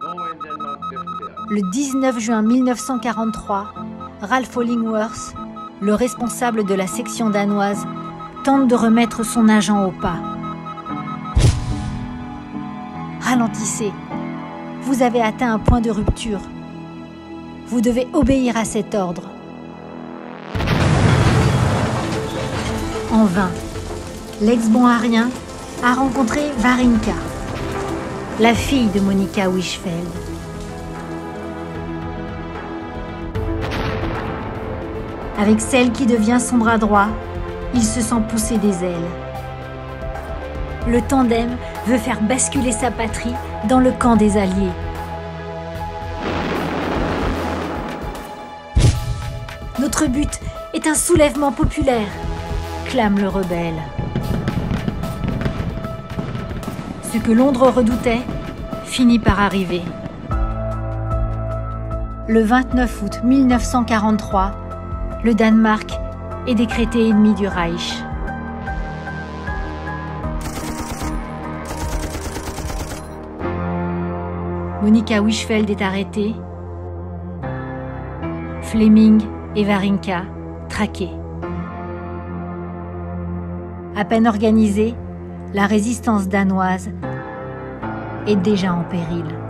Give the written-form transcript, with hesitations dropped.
Le 19 juin 1943, Ralph Hollingworth, le responsable de la section danoise, tente de remettre son agent au pas. Ralentissez. Vous avez atteint un point de rupture. Vous devez obéir à cet ordre. En vain, l'ex-bon arien a rencontré Varinka, la fille de Monica Wichfeld. Avec celle qui devient son bras droit, il se sent pousser des ailes. Le tandem veut faire basculer sa patrie dans le camp des Alliés. Notre but est un soulèvement populaire, clame le rebelle. Ce que Londres redoutait finit par arriver. Le 29 août 1943, le Danemark est décrété ennemi du Reich. Monica Wichfeld est arrêtée. Fleming et Varinka traqués. À peine organisée, la résistance danoise est déjà en péril.